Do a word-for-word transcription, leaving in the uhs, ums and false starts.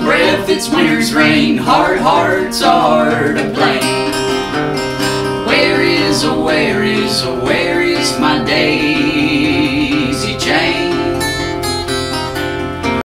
breath, it's winter's rain. Hard hearts are to blame. Where is, oh where is, oh where is my day?